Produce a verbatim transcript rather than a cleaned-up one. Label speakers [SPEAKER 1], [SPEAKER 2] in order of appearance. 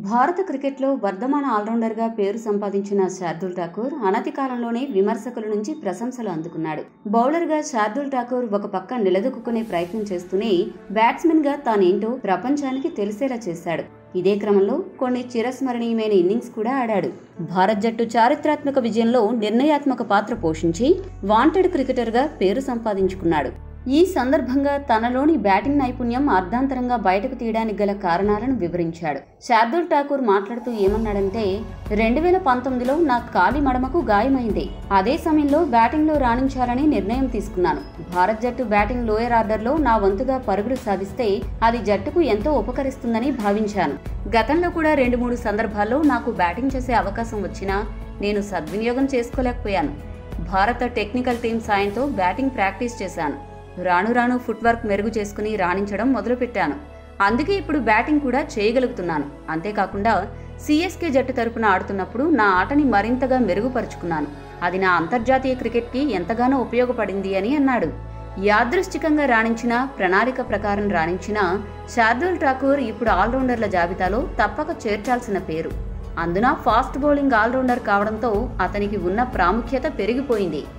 [SPEAKER 1] భారత క్రికెట్లో వర్ధమాన ఆల్రౌండర్గా పేరు సంపాదించిన శార్దుల్ ఠాకూర్ అనతి కాలంలోనే విమర్శకుల నుంచి ప్రశంసలు అందుకున్నాడు. బౌలర్గా శార్దుల్ ఠాకూర్ ఒక పక్క నిలదొక్కునే ప్రయత్నం చేస్తూనే బ్యాట్స్మెన్గా తానేంటో ప్రపంచానికి తెలిసేలా చేశాడు. ఇదే క్రమంలో కొన్ని చిరస్మరణీయమైన ఇన్నింగ్స్ కూడా ఆడాడు. భారత్ జట్టు చారిత్రాత్మక విజయంలో నిర్ణయాత్మక పాత్ర పోషించి వాంటెడ్ క్రికెటర్గా పేరు సంపాదించుకున్నాడు. ఈ సందర్భంగా తనలోని బ్యాటింగ్ నైపుణ్యం అర్ధాంతరంగా బయటకు తీయడానికి గల కారణాలను వివరించాడు. శార్దుల్ ఠాకూర్ మాట్లాడుతూ ఏమన్నాడంటే, రెండు వేల పంతొమ్మిదిలో నా కాలి మడమకు గాయమైంది. అదే సమయంలో బ్యాటింగ్లో రాణించాలని నిర్ణయం తీసుకున్నాను. భారత్ జట్టు బ్యాటింగ్ లోయర్ ఆర్డర్లో నా వంతుగా పరుగులు సాధిస్తే అది జట్టుకు ఎంతో ఉపకరిస్తుందని భావించాను. గతంలో కూడా రెండు మూడు సందర్భాల్లో నాకు బ్యాటింగ్ చేసే అవకాశం వచ్చినా నేను సద్వినియోగం చేసుకోలేకపోయాను. భారత టెక్నికల్ టీం సాయంతో బ్యాటింగ్ ప్రాక్టీస్ చేశాను. రాను రాను ఫుట్ వర్క్ మెరుగు చేసుకుని రాణించడం మొదలుపెట్టాను. అందుకే ఇప్పుడు బ్యాటింగ్ కూడా చేయగలుగుతున్నాను. అంతేకాకుండా సిఎస్కే జట్టు తరపున ఆడుతున్నప్పుడు నా ఆటని మరింతగా మెరుగుపరుచుకున్నాను. అది నా అంతర్జాతీయ క్రికెట్కి ఎంతగానో ఉపయోగపడింది అని అన్నాడు. యాదృశ్చికంగా రాణించిన, ప్రణాళిక ప్రకారం రాణించిన శార్దుల్ ఠాకూర్ ఇప్పుడు ఆల్రౌండర్ల జాబితాలో తప్పక చేర్చాల్సిన పేరు. అందున ఫాస్ట్ బౌలింగ్ ఆల్రౌండర్ కావడంతో అతనికి ఉన్న ప్రాముఖ్యత పెరిగిపోయింది.